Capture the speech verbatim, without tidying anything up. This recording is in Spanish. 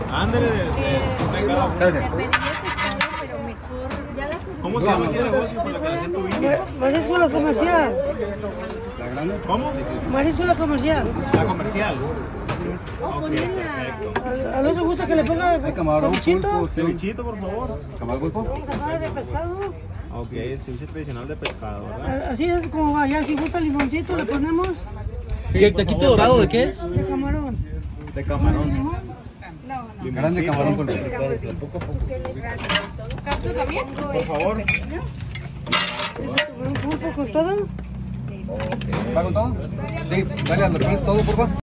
Ándale, de, de, de pescado. Le pedí de pescado, pero mejor. Ya las ¿Cómo se llama aquí el negocio por la que la tu vida? Marisco La Comercial. ¿Cómo? Marisco La Comercial. La comercial. Oh, Ok, perfecto. ¿Al, al otro gusta que le ponga cevichito? Cevichito, por favor. ¿Camarón pulpo? Vamos a poner de pescado. Ok, el ceviche tradicional de pescado, ¿verdad? Así es como va, ya si gusta limoncito le ponemos ¿Y el taquito dorado de qué es? de camarón. De camarón. Limón. Grande camarón pulpo. Por favor. Un pulpo con todo. ¿Va con todo? Sí, dale a los tres todo, por favor.